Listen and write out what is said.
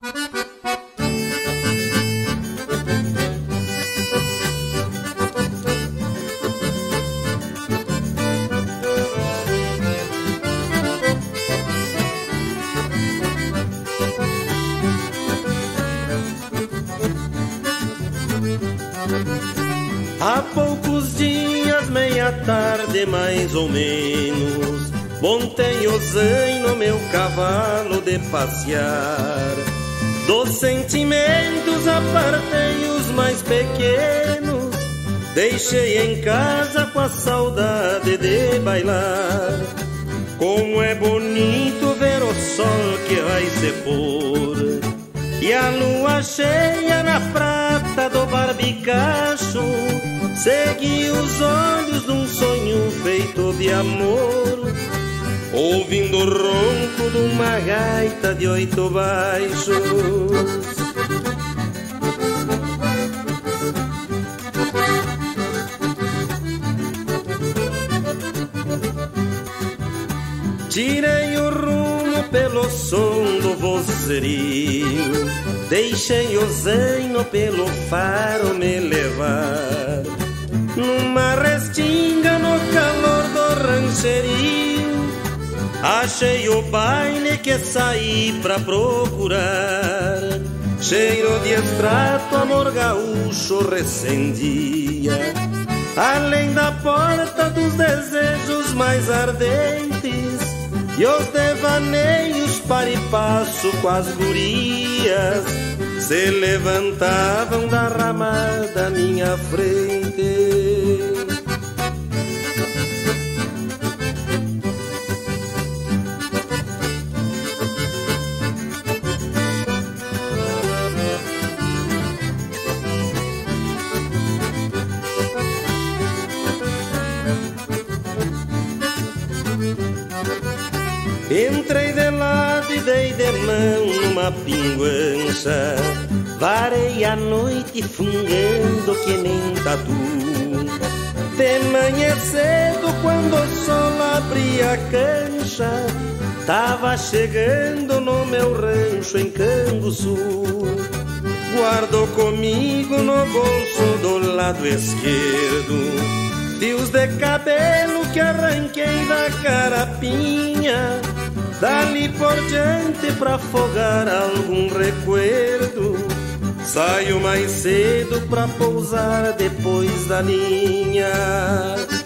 Há poucos dias, meia tarde mais ou menos, montei o zaino, meu cavalo de passear. Dos sentimentos apartei os mais pequenos, deixei em casa com a saudade de bailar. Como é bonito ver o sol que vai se pôr e a lua cheia na prata do barbicacho, segui os olhos num sonho feito de amor, ouvindo o ronco de uma gaita de 8 baixos. Tirei o rumo pelo som do vozerio, deixei o zaino pelo faro me levar. Numa restinga no calor do rancherio, achei o baile que saí pra procurar. Cheiro de extrato, amor gaúcho recendia, além da porta dos desejos mais ardentes, e os devaneios para e passo com as gurias se levantavam da ramada à minha frente. Entrei de lado e dei de mão numa pinguancha, varei a noite fungando que nem tatu. De manhã cedo, quando o sol abria a cancha, tava chegando no meu rancho em Canguçu. Guardo comigo no bolso do lado esquerdo fios de cabelo que arranquei da carapinha, dali por diante pra afogar algum recuerdo. Saio mais cedo pra pousar depois da linha.